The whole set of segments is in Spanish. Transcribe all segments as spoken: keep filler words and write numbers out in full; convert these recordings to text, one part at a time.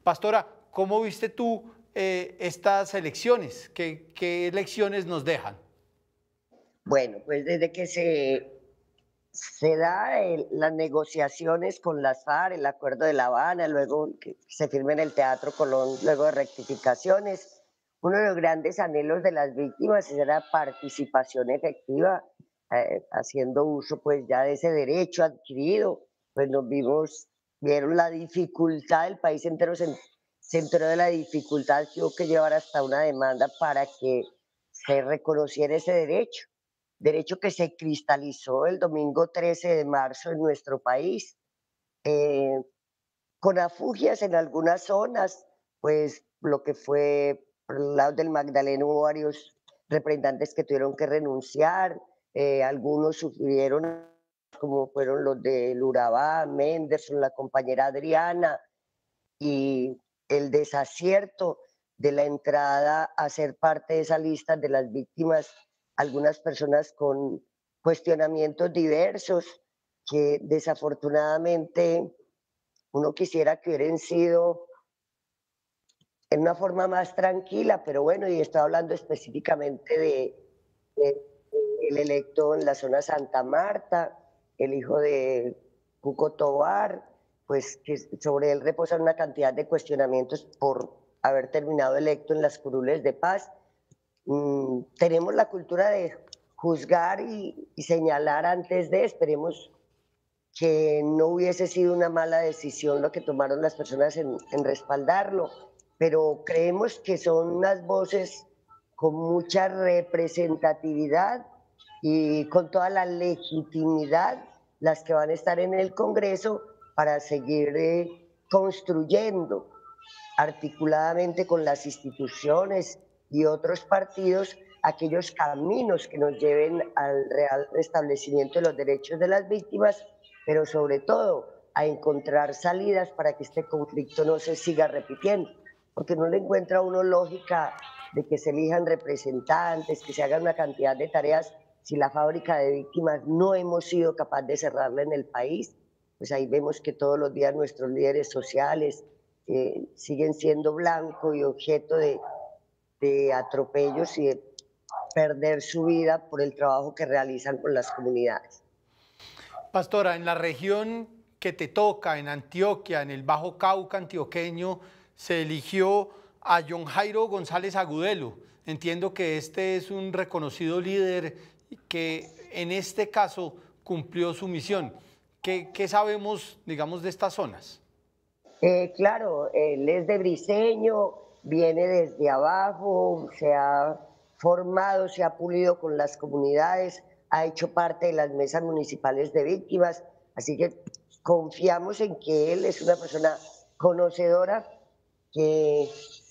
Pastora, ¿cómo viste tú eh, estas elecciones? ¿Qué, qué lecciones nos dejan? Bueno, pues desde que se, se da el- las negociaciones con las FARC, el acuerdo de La Habana, luego que se firma en el Teatro Colón, luego de rectificaciones, uno de los grandes anhelos de las víctimas era participación efectiva, eh, haciendo uso pues ya de ese derecho adquirido, pues nos vimos, vieron la dificultad, el país entero se, se enteró de la dificultad que hubo que llevar hasta una demanda para que se reconociera ese derecho derecho que se cristalizó el domingo trece de marzo en nuestro país, eh, con afugias en algunas zonas, pues lo que fue por el lado del Magdalena hubo varios representantes que tuvieron que renunciar, eh, algunos sufrieron, como fueron los del Urabá, Menderson, la compañera Adriana, y el desacierto de la entrada a ser parte de esa lista de las víctimas, algunas personas con cuestionamientos diversos que desafortunadamente uno quisiera que hubieran sido en una forma más tranquila, pero bueno, y estoy hablando específicamente de, de- el electo en la zona Santa Marta, el hijo de Cuco Tobar, pues que sobre él reposan una cantidad de cuestionamientos por haber terminado electo en las curules de paz. Mm, tenemos la cultura de juzgar y, y señalar antes de, esperemos que no hubiese sido una mala decisión lo que tomaron las personas en, en respaldarlo, pero creemos que son unas voces con mucha representatividad y con toda la legitimidad las que van a estar en el Congreso para seguir eh, construyendo articuladamente con las instituciones y otros partidos aquellos caminos que nos lleven al real restablecimiento de los derechos de las víctimas, pero sobre todo a encontrar salidas para que este conflicto no se siga repitiendo, porque no le encuentra a uno lógica de que se elijan representantes, que se hagan una cantidad de tareas, si la fábrica de víctimas no hemos sido capaces de cerrarla en el país, pues ahí vemos que todos los días nuestros líderes sociales, eh, siguen siendo blanco y objeto de, de atropellos y de perder su vida por el trabajo que realizan con las comunidades. Pastora, en la región que te toca, en Antioquia, en el Bajo Cauca antioqueño, se eligió a John Jairo González Agudelo. Entiendo que este es un reconocido líder que en este caso cumplió su misión. ¿Qué, qué sabemos, digamos, de estas zonas? Eh, claro, él es de Briceño, viene desde abajo, se ha formado, se ha pulido con las comunidades, ha hecho parte de las mesas municipales de víctimas, así que confiamos en que él es una persona conocedora que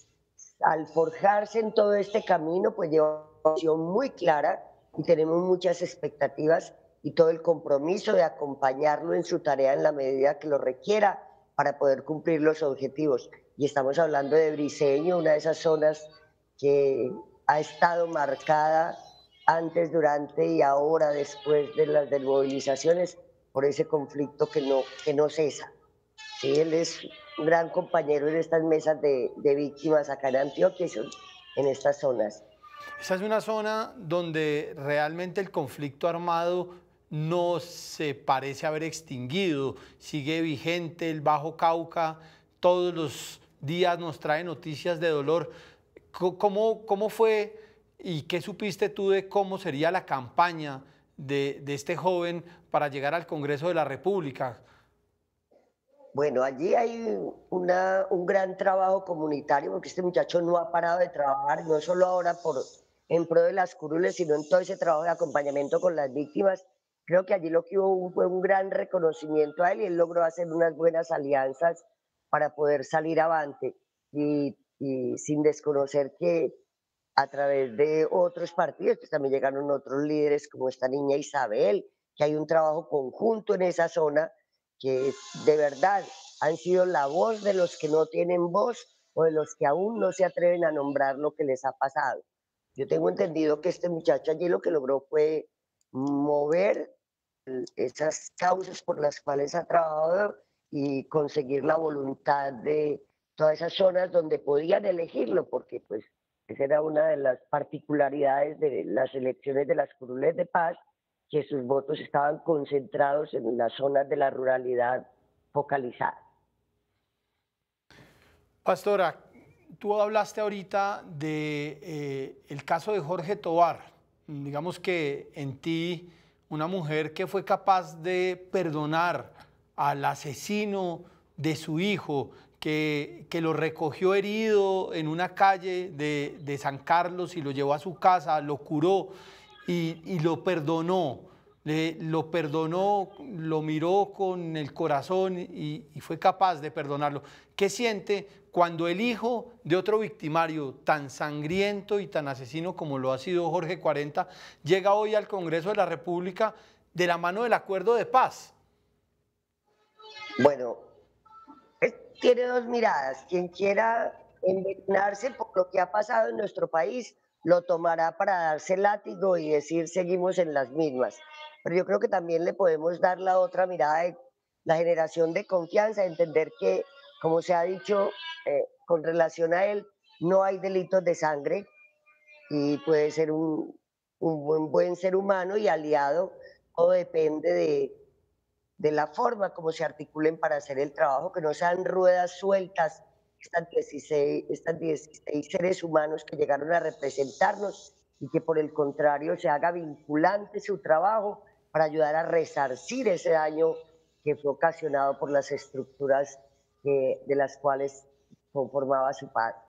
al forjarse en todo este camino, pues lleva una visión muy clara y tenemos muchas expectativas y todo el compromiso de acompañarlo en su tarea en la medida que lo requiera para poder cumplir los objetivos. Y estamos hablando de Briceño, una de esas zonas que ha estado marcada antes, durante y ahora después de las desmovilizaciones por ese conflicto que no, que no cesa. Sí, él es un gran compañero en estas mesas de, de víctimas acá en Antioquia y son en estas zonas. Esa es una zona donde realmente el conflicto armado no se parece haber extinguido, sigue vigente el Bajo Cauca, todos los días nos trae noticias de dolor. ¿Cómo, cómo fue y qué supiste tú de cómo sería la campaña de, de este joven para llegar al Congreso de la República? Bueno, allí hay una, un gran trabajo comunitario porque este muchacho no ha parado de trabajar, no solo ahora por, en pro de las curules, sino en todo ese trabajo de acompañamiento con las víctimas. Creo que allí lo que hubo fue un gran reconocimiento a él y él logró hacer unas buenas alianzas para poder salir avante y, y sin desconocer que a través de otros partidos, pues también llegaron otros líderes como esta niña Isabel, que hay un trabajo conjunto en esa zona que de verdad han sido la voz de los que no tienen voz o de los que aún no se atreven a nombrar lo que les ha pasado. Yo tengo entendido que este muchacho allí lo que logró fue mover esas causas por las cuales ha trabajado y conseguir la voluntad de todas esas zonas donde podían elegirlo, porque pues esa era una de las particularidades de las elecciones de las curules de paz, que sus votos estaban concentrados en las zonas de la ruralidad focalizada. Pastora, tú hablaste ahorita de eh, el caso de Jorge Tobar. Digamos que en ti, una mujer que fue capaz de perdonar al asesino de su hijo, que, que lo recogió herido en una calle de, de San Carlos y lo llevó a su casa, lo curó y, y lo perdonó. Le, lo perdonó, lo miró con el corazón y, y fue capaz de perdonarlo. ¿Qué siente cuando el hijo de otro victimario tan sangriento y tan asesino como lo ha sido Jorge cuarenta llega hoy al Congreso de la República de la mano del acuerdo de paz? Bueno, es- tiene dos miradas. Quien quiera envenenarse por lo que ha pasado en nuestro país, lo tomará para darse látigo y decir seguimos en las mismas. Pero yo creo que también le podemos dar la otra mirada de la generación de confianza, entender que, como se ha dicho, eh, con relación a él, no hay delitos de sangre y puede ser un, un buen, buen ser humano y aliado. Todo depende de de la forma como se articulen para hacer el trabajo, que no sean ruedas sueltas estas dieciséis, estas dieciséis seres humanos que llegaron a representarnos y que por el contrario se haga vinculante su trabajo para ayudar a resarcir ese daño que fue ocasionado por las estructuras que, de las cuales conformaba su padre.